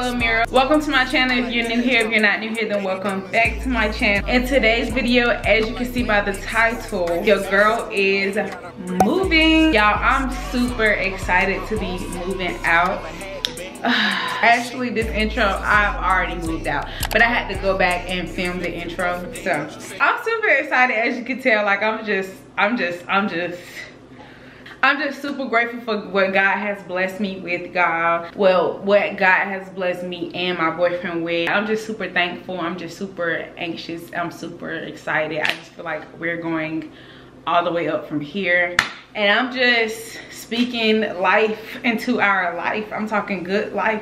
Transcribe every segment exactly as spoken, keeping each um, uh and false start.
hello Mira. Welcome to my channel. If you're new here, if you're not new here, then welcome back to my channel. In today's video, as you can see by the title, your girl is moving. Y'all, I'm super excited to be moving out. Actually, this intro, I've already moved out, but I had to go back and film the intro. So I'm super excited, as you can tell. Like I'm just, I'm just, I'm just I'm just super grateful for what God has blessed me with, God. Well, what God has blessed me and my boyfriend with. I'm just super thankful. I'm just super anxious. I'm super excited. I just feel like we're going all the way up from here. And I'm just speaking life into our life. I'm talking good life.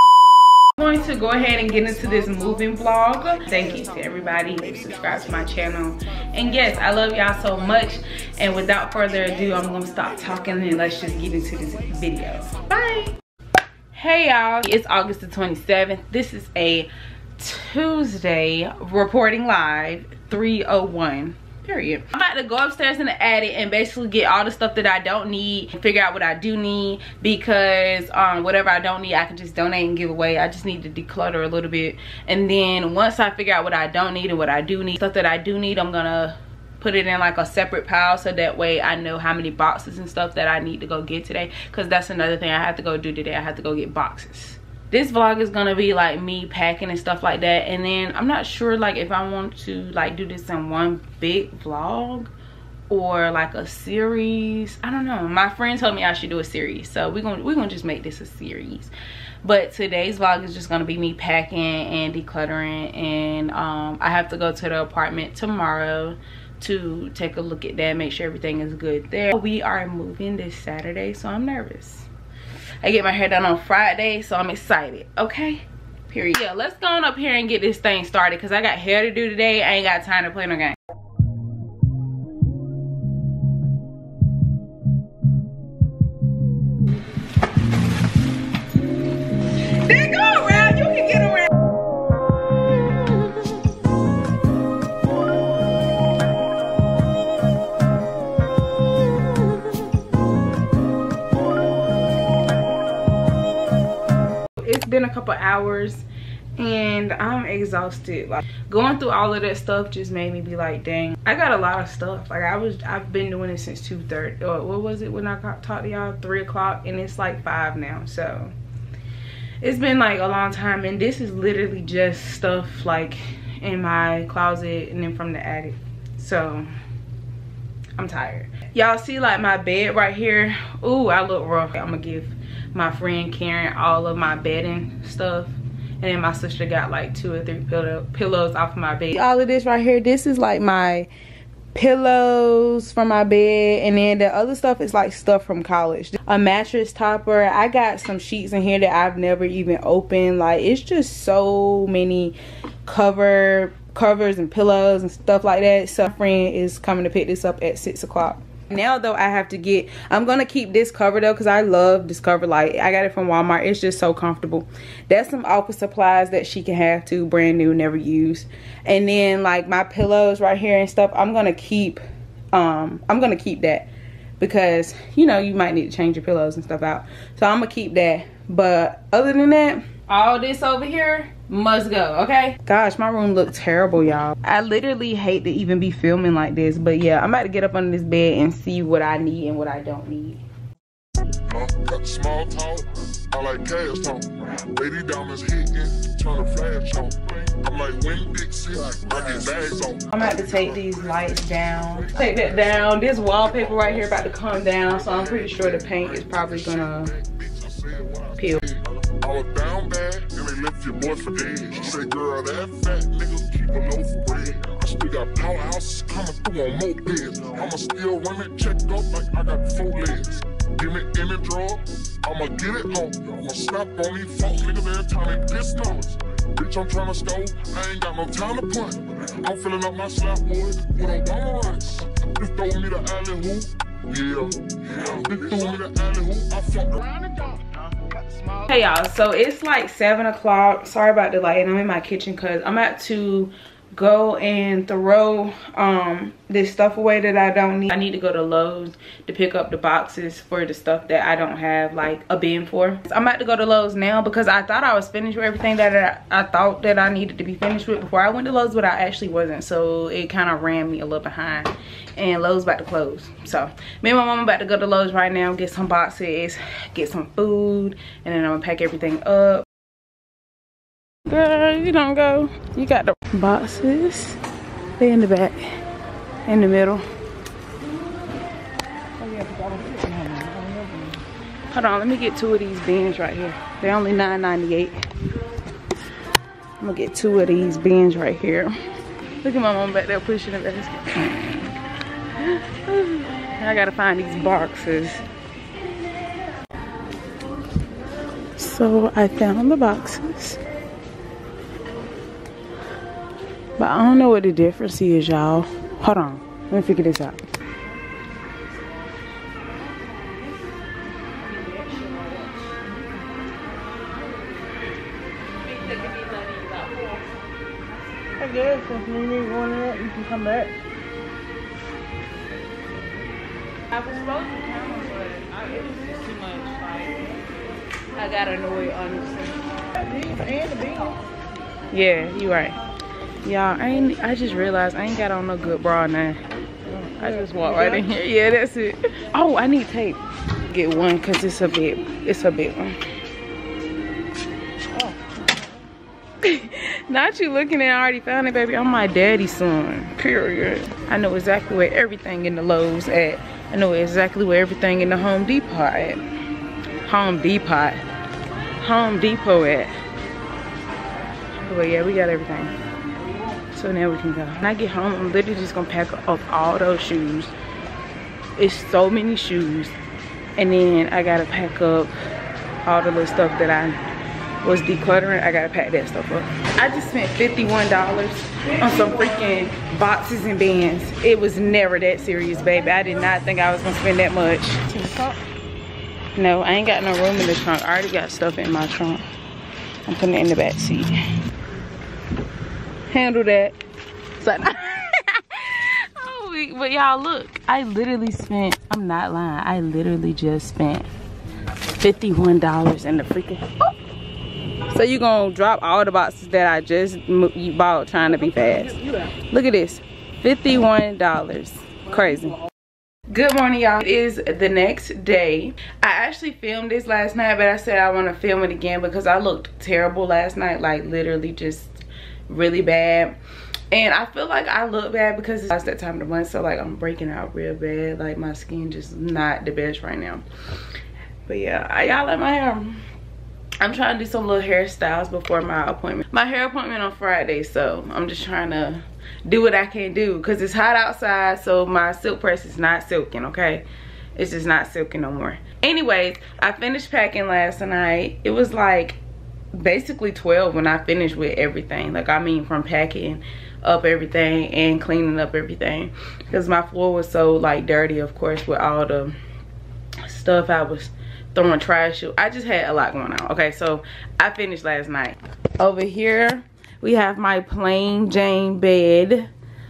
I'm going to go ahead and get into this moving vlog. Thank you to everybody who subscribed to my channel. And yes, I love y'all so much. And without further ado, I'm gonna stop talking and let's just get into this video. Bye. Hey y'all, it's August the twenty-seventh. This is a Tuesday, reporting live, three oh one. Period. I'm about to go upstairs in the attic and basically get all the stuff that I don't need and figure out what I do need, because um whatever I don't need I can just donate and give away. I just need to declutter a little bit, and then once I figure out what I don't need and what I do need, stuff that I do need, I'm gonna put it in like a separate pile, so that way I know how many boxes and stuff that I need to go get today, because that's another thing I have to go do today. I have to go get boxes. This vlog is gonna be like me packing and stuff like that, and then I'm not sure like if I want to like do this in one big vlog or like a series. I don't know. My friend told me I should do a series, so we're gonna we're gonna just make this a series. But today's vlog is just gonna be me packing and decluttering, and um I have to go to the apartment tomorrow to take a look at that, make sure everything is good there. We are moving this Saturday, so I'm nervous. I get my hair done on Friday, so I'm excited. Okay, period. Yeah, let's go on up here and get this thing started, because I got hair to do today. I ain't got time to play no game. There go around. You can get around. It's been a couple hours and I'm exhausted. Like going through all of that stuff just made me be like, dang, I got a lot of stuff. Like I was I've been doing it since two thirty, or what was it when I got, talked to y'all, three o'clock, and it's like five now. So it's been like a long time, and this is literally just stuff like in my closet and then from the attic. So I'm tired. Y'all see like my bed right here? Ooh, I look rough. I'm gonna give my friend Karen all of my bedding stuff, and then my sister got like two or three pillow pillows off of my bed. All of this right here, this is like my pillows from my bed, and then the other stuff is like stuff from college. A mattress topper. I got some sheets in here that I've never even opened. Like it's just so many cover covers and pillows and stuff like that. So my friend is coming to pick this up at six o'clock. Now though, I have to get, I'm gonna keep this cover though, because I love this cover. Like I got it from Walmart. It's just so comfortable. That's some office supplies that she can have too, brand new, never used. And then like my pillows right here and stuff, I'm gonna keep um I'm gonna keep that, because you know you might need to change your pillows and stuff out, so I'm gonna keep that. But other than that, all this over here must go. Okay, gosh, my room looks terrible, y'all. I literally hate to even be filming like this, but yeah, I'm about to get up under this bed and see what I need and what I don't need. Uh, got the small talk, I like cash talk. Lady diamonds hitting, turn the flash on. I'm like Wing Dixie, I get bags on. I'm about to take these lights down. Take that down. This wallpaper right here about to come down, so I'm pretty sure the paint is probably gonna peel. I was down bad, and they left your boy for dead. She said, girl, that fat nigga keep a loaf of bread. I still got powerhouses coming through on mopeds. I'ma still run it, checked up like I got four legs. Give me any drug, I'ma get it on. I'ma slap on these folk niggas every time they piss numbers. Bitch, I'm tryna score, I ain't got no time to punt. I'm filling up my slap boys with Obama rights. Just throw me the alley hoop, yeah. Just throw me the alley hoop, I fucked around the dog. Hey y'all, so it's like seven o'clock. Sorry about the light, and I'm in my kitchen because I'm about to go and throw um this stuff away that I don't need. I need to go to Lowe's to pick up the boxes for the stuff that I don't have like a bin for. So I'm about to go to Lowe's now because I thought I was finished with everything that I, I thought that I needed to be finished with before I went to Lowe's, but I actually wasn't. So it kind of ran me a little behind, and Lowe's about to close. So me and my mom about to go to Lowe's right now, get some boxes, get some food, and then I'm gonna pack everything up. Girl, you don't go. You got the boxes. They in the back, in the middle. Hold on, let me get two of these bins right here. They're only nine ninety-eight. I'm gonna get two of these bins right here. Look at my mom back there pushing the basket. I gotta find these boxes. So I found the boxes. But I don't know what the difference is, y'all. Hold on. Let me figure this out. I guess if you need one of that, you can come back. I was supposed to come, but I, it was just too much. Like, I got annoyed, honestly. And the beans. Yeah, you right. Y'all, I ain't, I just realized I ain't got on no good bra now. I just walked right in here. Yeah, that's it. Oh, I need tape. Get one because it's a big, it's a big one. Oh. Not you looking at, I already found it, baby. I'm my daddy's son, period. I know exactly where everything in the Lowe's at. I know exactly where everything in the Home Depot at. Home Depot. Home Depot at. But yeah, we got everything. So now we can go. When I get home, I'm literally just gonna pack up all those shoes. It's so many shoes. And then I gotta pack up all the little stuff that I was decluttering. I gotta pack that stuff up. I just spent fifty-one dollars on some freaking boxes and bins. It was never that serious, baby. I did not think I was gonna spend that much. No, I ain't got no room in the trunk. I already got stuff in my trunk. I'm putting it in the back seat. Handle that. So, oh, but y'all look, I literally spent, I'm not lying, I literally just spent fifty-one dollars in the freaking, oh. So you gonna drop all the boxes that I just bought trying to be fast. Look at this, fifty-one dollars, crazy. Good morning, y'all. It is the next day. I actually filmed this last night, but I said I want to film it again because I looked terrible last night, like literally just really bad. And I feel like I look bad because it's that time of the month, so like I'm breaking out real bad. Like my skin just not the best right now. But yeah, y'all like my hair. I'm trying to do some little hairstyles before my appointment. My hair appointment on Friday, so I'm just trying to do what I can do because it's hot outside, so my silk press is not silking, okay? It's just not silking no more. Anyways, I finished packing last night. It was like basically twelve when I finished with everything. Like, I mean, from packing up everything and cleaning up everything because my floor was so like dirty, of course, with all the stuff I was throwing trash. I just had a lot going on. Okay, so I finished last night. Over here we have my plain Jane bed.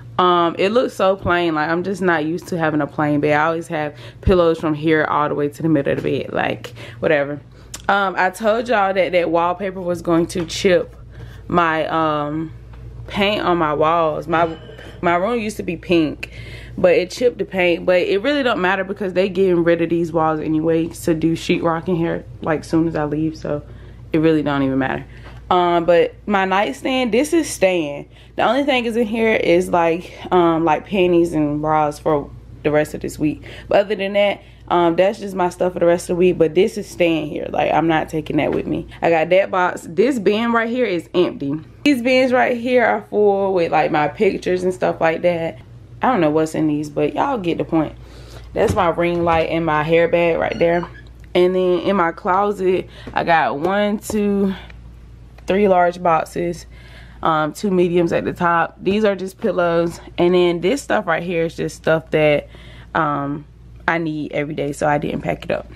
Um it looks so plain. Like, I'm just not used to having a plain bed. I always have pillows from here all the way to the middle of the bed, like whatever. um I told y'all that that wallpaper was going to chip my um paint on my walls. My my room used to be pink, but it chipped the paint. But it really don't matter because they getting rid of these walls anyway to do sheetrock in here like soon as I leave, so it really don't even matter. Um but my nightstand, this is staying. The only thing is in here is like um like panties and bras for the rest of this week, but other than that, um that's just my stuff for the rest of the week. But this is staying here. Like, I'm not taking that with me. I got that box. This bin right here is empty. These bins right here are full with like my pictures and stuff like that. I don't know what's in these, but y'all get the point. That's my ring light and my hair bag right there. And then in my closet, I got one, two, three large boxes, um, two mediums at the top. These are just pillows. And then this stuff right here is just stuff that um, I need every day, so I didn't pack it up.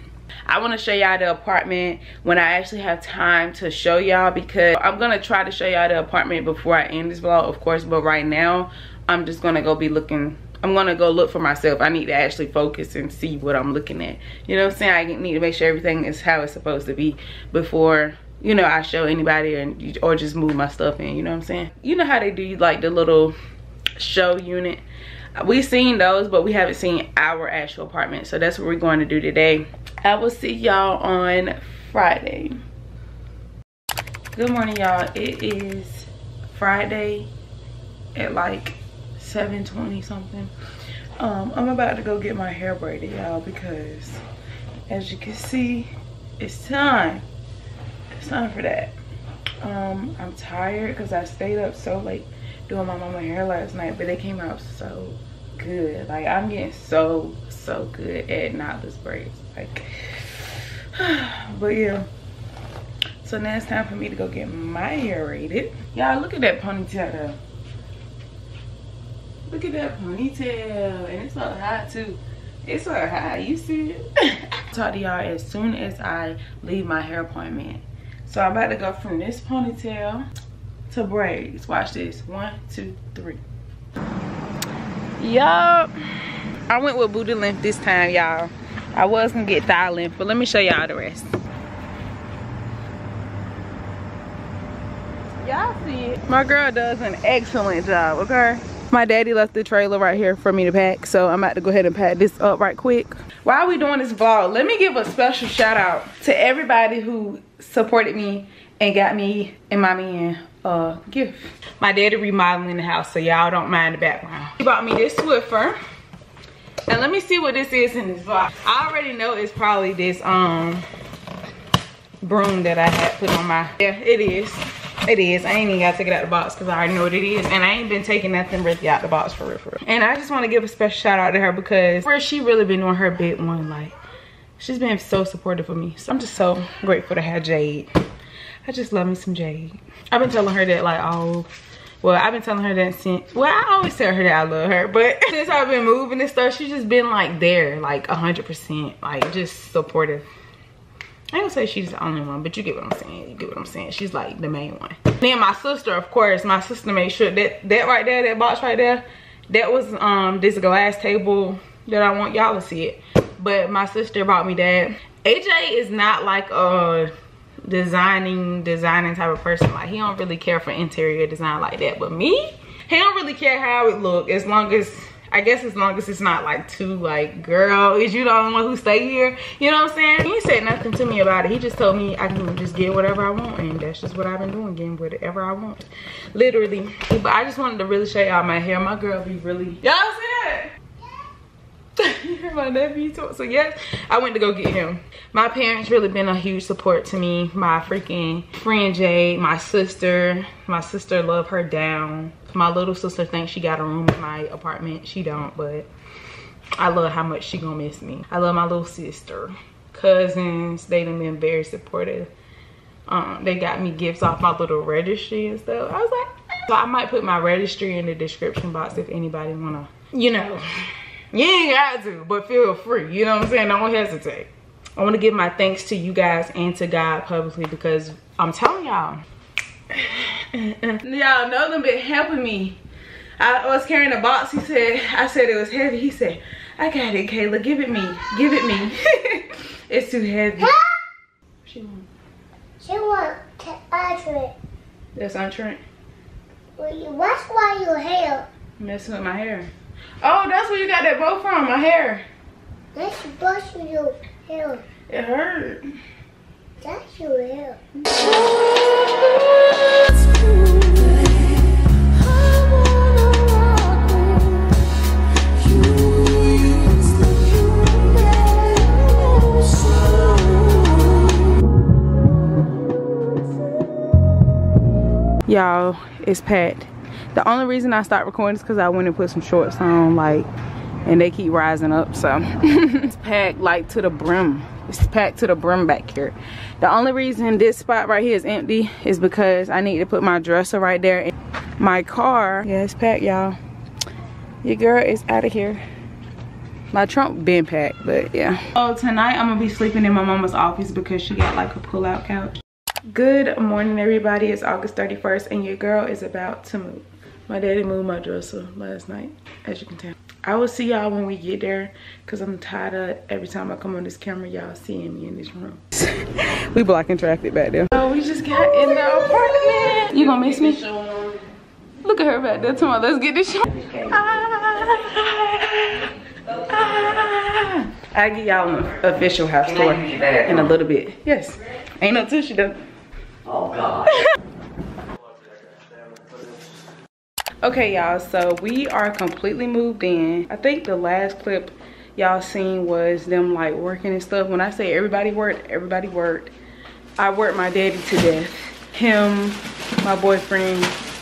I want to show y'all the apartment when I actually have time to show y'all, because I'm gonna try to show y'all the apartment before I end this vlog, of course, but right now I'm just gonna go be looking. I'm gonna go look for myself. I need to actually focus and see what I'm looking at. You know what I'm saying? I need to make sure everything is how it's supposed to be before, you know, I show anybody and or just move my stuff in. You know what I'm saying? You know how they do like the little show unit. We've seen those, but we haven't seen our actual apartment, so that's what we're going to do today. I will see y'all on Friday. Good morning, y'all. It is Friday at like seven twenty something. um I'm about to go get my hair braided, y'all, because as you can see, it's time it's time for that. um I'm tired because I stayed up so late doing my mama hair last night, but they came out so good. Like, I'm getting so so good at knotless braids, like. But yeah, so now it's time for me to go get my hair braided. Y'all, look at that ponytail though. Look at that ponytail, and it's so high too. It's so high, you see it? I'll talk to y'all as soon as I leave my hair appointment. So I'm about to go from this ponytail to braids. Watch this. One, two, three. Yup. I went with booty length this time, y'all. I was gonna get thigh length, but let me show y'all the rest. Y'all see it. My girl does an excellent job, okay? My daddy left the trailer right here for me to pack, so I'm about to go ahead and pack this up right quick. While we doing this vlog, let me give a special shout out to everybody who supported me and got me and my man a gift. My daddy remodeling the house, so y'all don't mind the background. He bought me this Swiffer. And let me see what this is in this box. I already know it's probably this um broom that I had put on my, yeah, it is. It is. I ain't even gotta take it out the box because I already know what it is. And I ain't been taking nothing really out the box for real, for real. And I just want to give a special shout out to her because first, she really been doing her big one. Like, she's been so supportive of me. So I'm just so grateful to have Jade. I just love me some Jade. I've been telling her that like all, well, I've been telling her that since, well, I always tell her that I love her. But since I've been moving and stuff, she's just been like there, like one hundred percent. Like, just supportive. I don't say she's the only one, but you get what I'm saying. You get what I'm saying. She's like the main one. Then my sister, of course, my sister made sure that that right there, that box right there, that was um this glass table that I want y'all to see it. But my sister bought me that. A J is not like a designing designing type of person. Like, he don't really care for interior design like that. But me, he don't really care how it look, as long as, I guess as long as it's not like too like, girl, is you the only one who stay here? You know what I'm saying? He said nothing to me about it. He just told me I can just get whatever I want, and that's just what I've been doing, getting whatever I want. Literally. But I just wanted to really show y'all my hair. My girl be really, y'all see that? You heard my nephew talk. So yes, I went to go get him. My parents really been a huge support to me. My freaking friend Jade, my sister. My sister love her down. My little sister thinks she got a room in my apartment. She don't, but I love how much she gonna miss me. I love my little sister. Cousins, they done been very supportive. Um, they got me gifts off my little registry and stuff. I was like, so I might put my registry in the description box if anybody wanna, you know. You ain't got to, but feel free. You know what I'm saying? Don't hesitate. I want to give my thanks to you guys and to God publicly, because I'm telling y'all, y'all know them been helping me. I was carrying a box. He said, I said it was heavy. He said, I got it, Kayla. Give it me. Give it me. It's too heavy. She want. She want to answer it. That's untrent. Well, you wash why your hair. Messing with my hair. Oh, that's where you got that bow from, my hair. That's brush your hair. It hurt. That's your hair. Y'all, it's packed. The only reason I stopped recording is because I went and put some shorts on, like, and they keep rising up. So it's packed like to the brim. It's packed to the brim back here. The only reason this spot right here is empty is because I need to put my dresser right there in my car. Yeah, it's packed, y'all. Your girl is out of here. my trunk been packed, but yeah. So tonight I'm gonna be sleeping in my mama's office because she got like a pull-out couch. Good morning, everybody. It's August thirty-first and your girl is about to move. My daddy moved my dresser last night, as you can tell. I will see y'all when we get there because I'm tired of every time I come on this camera, y'all seeing me in this room. We blocking traffic back there. So we just got in the apartment. You gonna miss me? Look at her back there. Come on, let's get this show. Ah, ah. I'll give y'all an official house tour in a little bit. Yes. Ain't no tissue though. Oh God. Okay, y'all, so we are completely moved in. I think the last clip y'all seen was them like working and stuff. When I say everybody worked, everybody worked. I worked my daddy to death. Him, my boyfriend,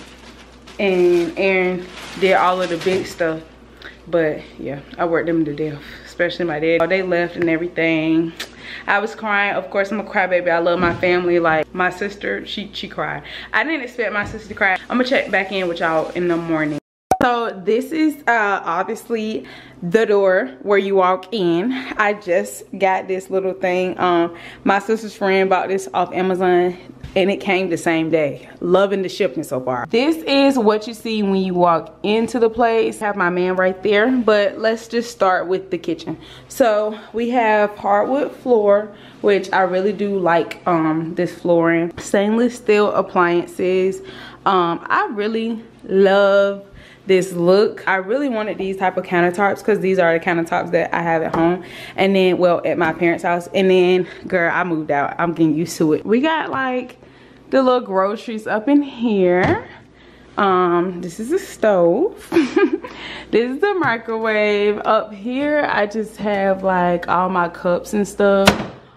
and Aaron did all of the big stuff. But yeah, I worked them to death, especially my dad. They left and everything. I was crying. Of course, I'm a crybaby. I love my family. Like my sister, she she cried. I didn't expect my sister to cry. I'm gonna check back in with y'all in the morning. So this is uh, obviously the door where you walk in. I just got this little thing. Um, my sister's friend bought this off Amazon and it came the same day. Loving the shipping so far. This is what you see when you walk into the place. I have my man right there, but let's just start with the kitchen. So we have hardwood floor, which I really do like um, this flooring. Stainless steel appliances. Um, I really love this look. I really wanted these type of countertops because these are the countertops that I have at home, and then well at my parents' house, and then girl, I moved out. I'm getting used to it. We got like the little groceries up in here. Um this is a stove. This is the microwave. Up here I just have like all my cups and stuff.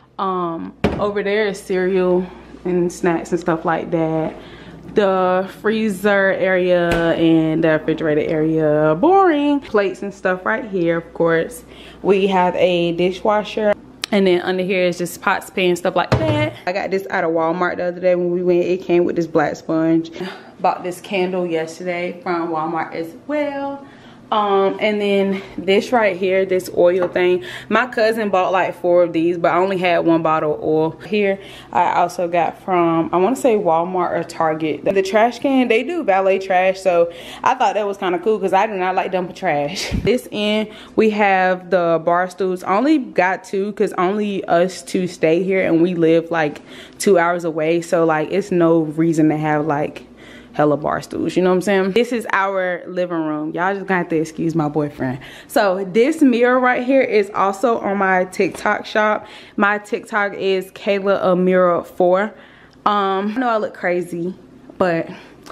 Um over there is cereal and snacks and stuff like that. The freezer area and the refrigerator area, boring. Plates and stuff right here, of course. We have a dishwasher, and then under here is just pots, pans, stuff like that. I got this out of Walmart the other day when we went. It came with this black sponge. Bought this candle yesterday from Walmart as well. Um and then this right here, this oil thing, my cousin bought like four of these, but I only had one bottle of oil. Here I also got from, I want to say Walmart or Target, the trash can. They do valet trash, so I thought that was kind of cool because I do not like dumping trash. This end we have the bar stools. I only got two because only us two stay here and we live like two hours away, so like it's no reason to have like hella bar stools, you know what I'm saying? This is our living room. Y'all just got to excuse my boyfriend. So this mirror right here is also on my TikTok shop. My TikTok is Kayla a mirror four. Um, I know I look crazy, but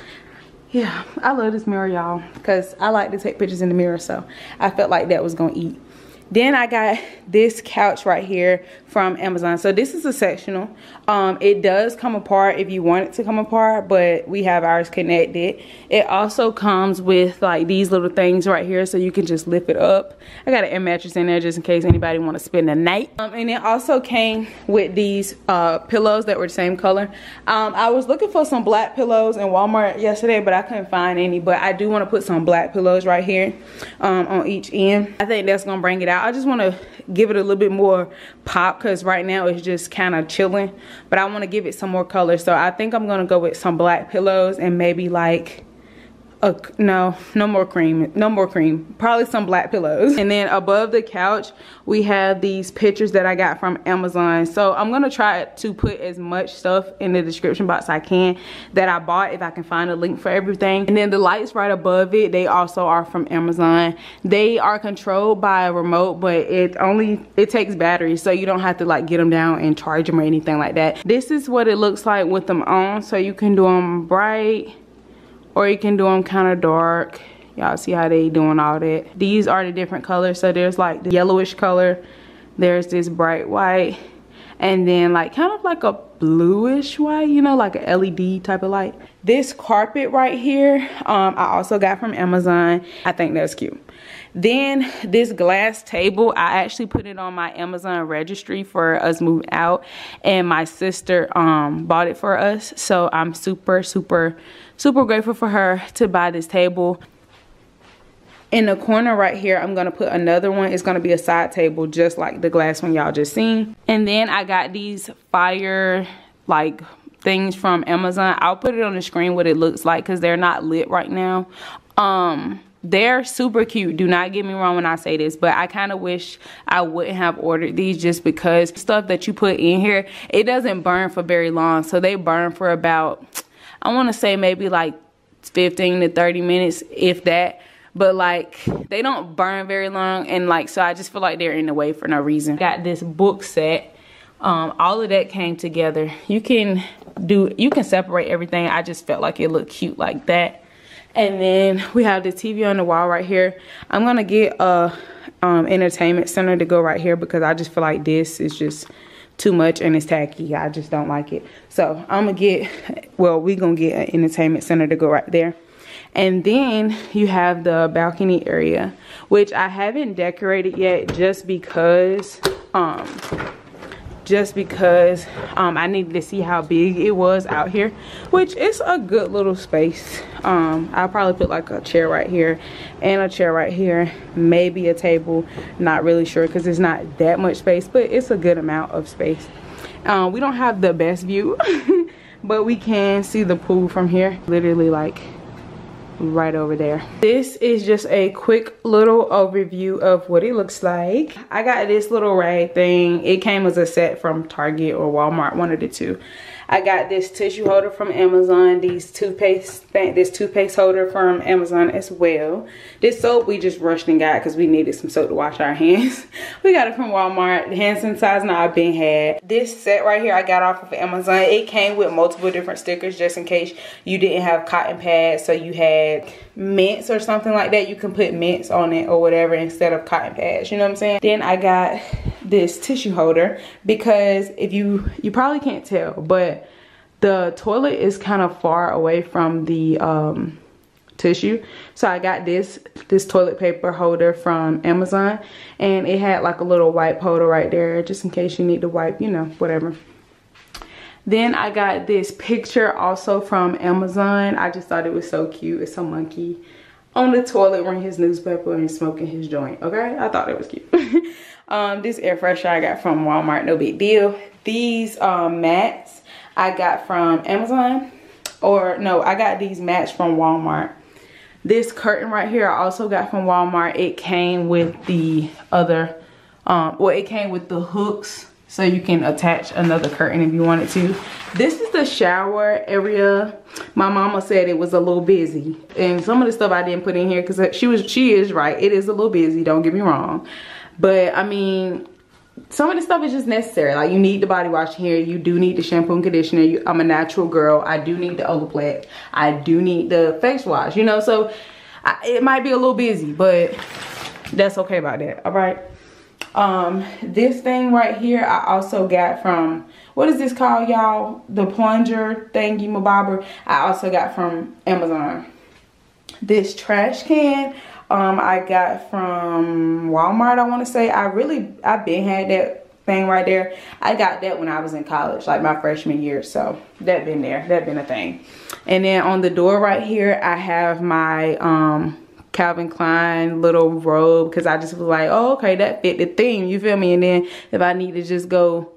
yeah, I love this mirror, y'all, because I like to take pictures in the mirror, so I felt like that was gonna eat. Then I got this couch right here from Amazon. So this is a sectional. Um, it does come apart if you want it to come apart, but we have ours connected. It also comes with like these little things right here, so you can just lift it up. I got an air mattress in there just in case anybody want to spend the night. Um, and it also came with these uh, pillows that were the same color. Um, I was looking for some black pillows in Walmart yesterday, but I couldn't find any. But I do want to put some black pillows right here um, on each end. I think that's gonna bring it out. I just want to give it a little bit more pop because right now it's just kind of chilling, but I want to give it some more color. So I think I'm gonna go with some black pillows and maybe like a, no no more cream no more cream probably some black pillows. And then above the couch we have these pictures that I got from Amazon. So I'm gonna try to put as much stuff in the description box I can that I bought, if I can find a link for everything. And then the lights right above it, they also are from Amazon. They are controlled by a remote, but it only it takes batteries, so you don't have to like get them down and charge them or anything like that. This is what it looks like with them on. So you can do them bright or you can do them kind of dark. Y'all see how they doing all that. These are the different colors. So there's like the yellowish color, there's this bright white, and then like kind of like a bluish white, you know, like a L E D type of light. This carpet right here, um, I also got from Amazon. I think that's cute. Then this glass table, I actually put it on my Amazon registry for us moving out, and my sister um, bought it for us. So I'm super, super, super grateful for her to buy this table. In the corner right here, I'm gonna put another one. It's gonna be a side table just like the glass one y'all just seen. And then I got these fire like things from Amazon. I'll put it on the screen what it looks like because they're not lit right now. Um, they're super cute. Do not get me wrong when I say this, but I kind of wish I wouldn't have ordered these just because stuff that you put in here, it doesn't burn for very long. So they burn for about, I want to say maybe like fifteen to thirty minutes, if that. But like they don't burn very long, and like so I just feel like they're in the way for no reason. Got this book set. Um, all of that came together. You can do, you can separate everything. I just felt like it looked cute like that. And then we have the T V on the wall right here. I'm gonna get a um, entertainment center to go right here because I just feel like this is just too much and it's tacky. I just don't like it. So I'm gonna get, well, we gonna get an entertainment center to go right there. And then you have the balcony area, which I haven't decorated yet just because, um, just because um, I needed to see how big it was out here, which is a good little space. Um, I'll probably put like a chair right here and a chair right here, maybe a table, not really sure because it's not that much space, but it's a good amount of space. Um, we don't have the best view, but we can see the pool from here, literally like right over there. This is just a quick little overview of what it looks like. I got this little rag thing. It came as a set from Target or Walmart, one of the two. I got this tissue holder from Amazon, these toothpaste, this toothpaste holder from Amazon as well. This soap we just rushed and got because we needed some soap to wash our hands. We got it from Walmart. The hand sanitizer I've been had. This set right here I got off of Amazon. It came with multiple different stickers just in case you didn't have cotton pads, so you had mints or something like that. You can put mints on it or whatever instead of cotton pads, you know what I'm saying? Then I got this tissue holder because if you, you probably can't tell, but the toilet is kind of far away from the um, tissue. So I got this, this toilet paper holder from Amazon, and it had like a little wipe holder right there just in case you need to wipe, you know, whatever. Then I got this picture also from Amazon. I just thought it was so cute. It's a monkey on the toilet reading his newspaper and smoking his joint, okay? I thought it was cute. um, this air freshener I got from Walmart, no big deal. These um, mats I got from Amazon, or no, I got these mats from Walmart. This curtain right here I also got from Walmart. It came with the other, um, well, it came with the hooks so you can attach another curtain if you wanted to. This is the shower area. My mama said it was a little busy, and some of the stuff I didn't put in here because she was, she is right. It is a little busy, don't get me wrong. But I mean, some of the stuff is just necessary. Like you need the body wash here. You do need the shampoo and conditioner. You, I'm a natural girl. I do need the Olaplex. I do need the face wash, you know. So I, it might be a little busy, but that's okay about that. All right. Um, this thing right here, I also got from, what is this called, y'all? The plunger thingy mabobber. I also got from Amazon. This trash can, um, I got from Walmart, I want to say. I really, I've been had that thing right there. I got that when I was in college, like my freshman year. So that been there, that been a thing. And then on the door right here, I have my, um, Calvin Klein little robe because I just was like, oh, okay, that fit the theme, you feel me? And then if I need to just go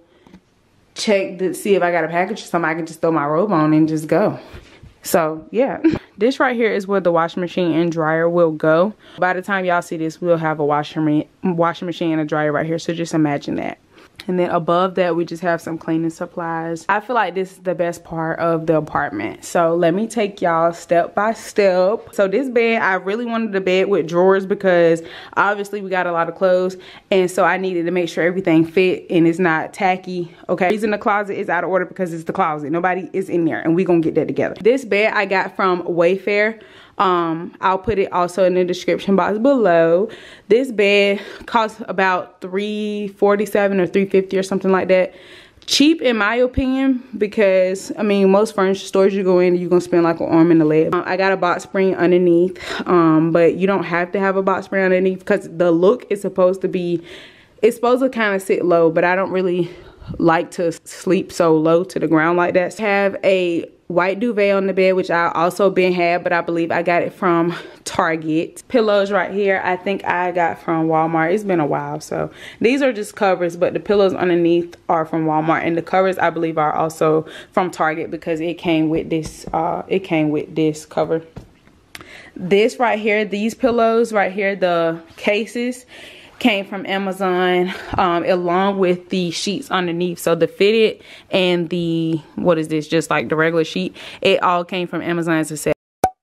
check to see if I got a package or something, I can just throw my robe on and just go. So yeah, this right here is where the washing machine and dryer will go. By the time y'all see this, we'll have a washing washing machine and a dryer right here, so just imagine that. And then above that, we just have some cleaning supplies. I feel like this is the best part of the apartment. So let me take y'all step by step. So this bed, I really wanted a bed with drawers because obviously we got a lot of clothes. And so I needed to make sure everything fit and it's not tacky. Okay, the reason the closet is out of order because it's the closet. Nobody is in there, and we gonna get that together. This bed I got from Wayfair. Um, I'll put it also in the description box below. This bed costs about three forty-seven or three fifty or something like that. Cheap in my opinion, because I mean most furniture stores you go in, you're gonna spend like an arm and a leg. Um, I got a box spring underneath, um, but you don't have to have a box spring underneath because the look is supposed to be, it's supposed to kind of sit low, but I don't really like to sleep so low to the ground like that. So I have a white duvet on the bed, which I also been had, but I believe I got it from Target. Pillows right here, I think I got from Walmart. It's been a while, so these are just covers, but the pillows underneath are from Walmart, and the covers I believe are also from Target because it came with this uh it came with this cover. This right here, these pillows right here, the cases, came from Amazon, um, along with the sheets underneath. So the fitted and the, what is this, just like the regular sheet, it all came from Amazon as a set.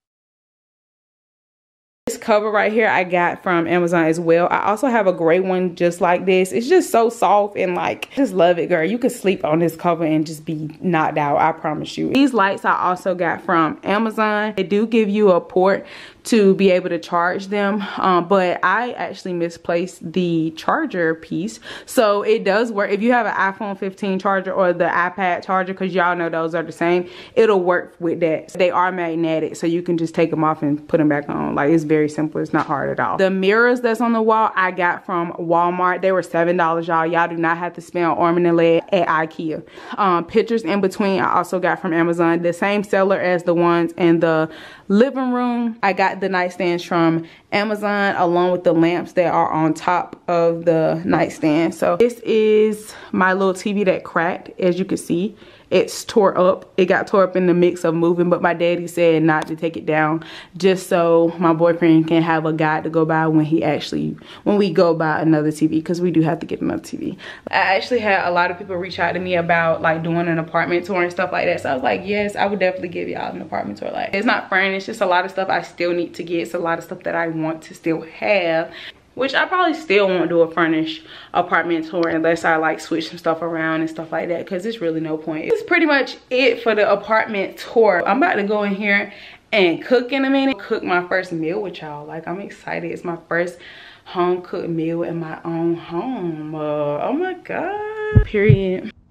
This cover right here I got from Amazon as well. I also have a gray one just like this. It's just so soft and like, just love it, girl. You could sleep on this cover and just be knocked out, I promise you. These lights I also got from Amazon. They do give you a port to be able to charge them, um, but I actually misplaced the charger piece. So it does work if you have an iPhone fifteen charger or the iPad charger, because y'all know those are the same. It'll work with that. They are magnetic, so you can just take them off and put them back on. Like, it's very simple. It's not hard at all. The mirrors that's on the wall I got from Walmart. They were seven dollars, y'all. Y'all do not have to spend on arm and leg at IKEA. Um, pictures in between I also got from Amazon. The same seller as the ones in the living room. I got the nightstands from Amazon along with the lamps that are on top of the nightstand. So this is my little T V that cracked. As you can see, it's tore up. It got tore up in the mix of moving, but my daddy said not to take it down just so my boyfriend can have a guide to go by when he actually, when we go buy another T V, because we do have to get another T V. I actually had a lot of people reach out to me about like doing an apartment tour and stuff like that. So I was like, yes, I would definitely give y'all an apartment tour. Like, it's not furnished, it's a lot of stuff I still need to get. It's a lot of stuff that I want to still have, which I probably still won't do a furnished apartment tour unless I like switch some stuff around and stuff like that, because there's really no point. It's pretty much it for the apartment tour. I'm about to go in here and cook in a minute. Cook my first meal with y'all. Like, I'm excited. It's my first home cooked meal in my own home. Uh, oh my God. Period.